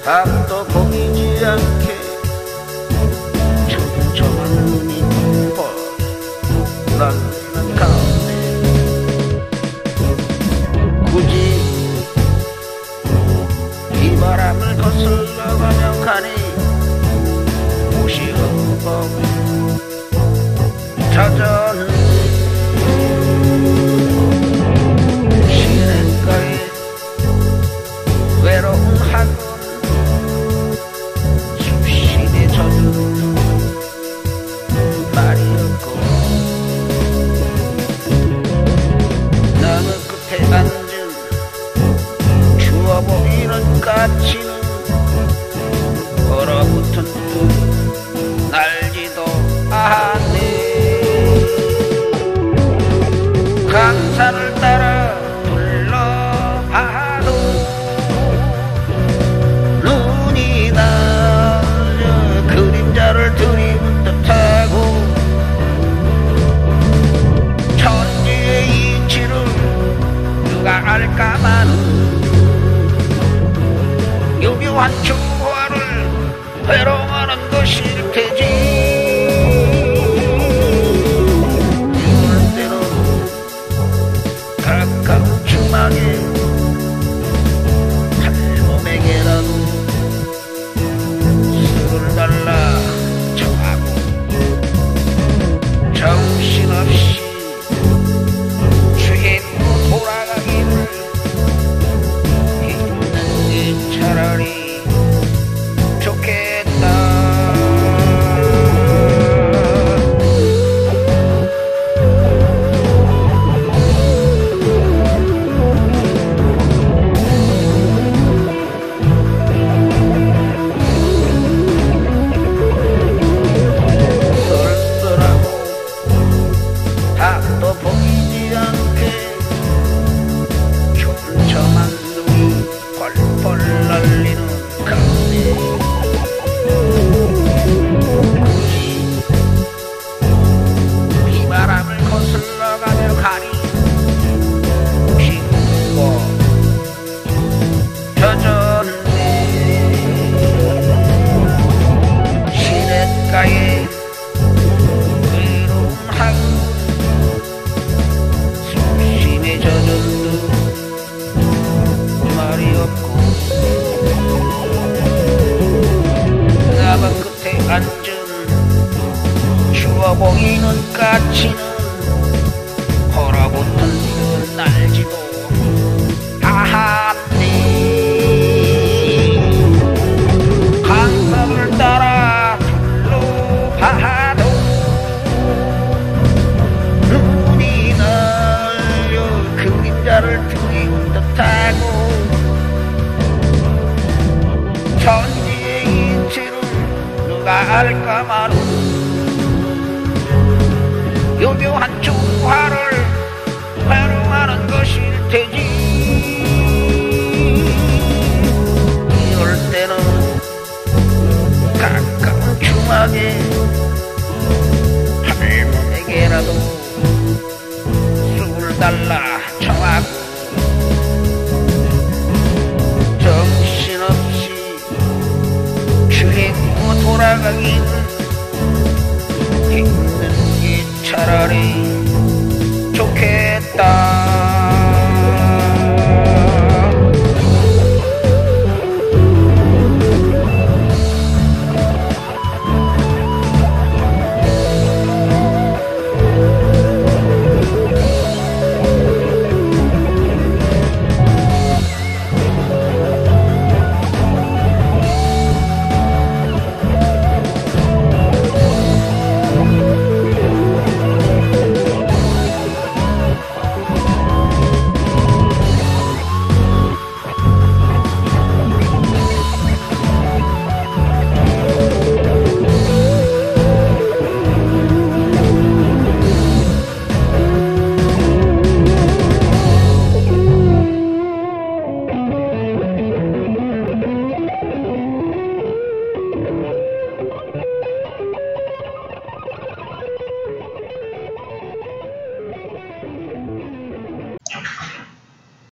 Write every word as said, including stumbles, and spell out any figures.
밤도 보이지 않게 촘촘한 눈이 펄펄 날리는 가운데 굳이 이 바람을 거슬러 가며 가니 옷이 흠뻑 젖었네. 시냇가에 외로운 하늘 수심에 젖은 말이 없고 나무 끝에 앉은 추워 보이는 까치는 얼어붙은 듯 날지도 않네. 강산을 따라 둘러봐도 눈이 날려 그림자를 들이운 듯하고 천지의 이치를 누가 알까마는 유묘한 조화를 회롱하는 것일 테지. 이럴 때는 가까운 주막에 할멈에게라도 술을 달라 청하고 정신없이 취했고 돌아가기를 잊는 게 차라리 좋겠다. 쓸쓸하고 답도 보이지 않게 촘촘한 눈이 펄펄 날리는 가운데 굳이 비바람을 거슬러가며 가니 옷이 흠뻑 젖었네. 시냇가에 외로운 하늘 수심에 젖은 듯 말이 없고 나무 끝에 앉은 추워 보이는 까치는 얼어붙은 듯 날지도 않네. 강산을 따라 둘러봐도 눈이 날려 그림자를 들이운 듯하고 천지의 이치를 누가 알까마는 요묘한 조화를 회롱하는 것일 테지. 이럴 때는 가까운 주막에 할멈에게라도 술을 달라 청하고 정신없이 취했고 돌아가기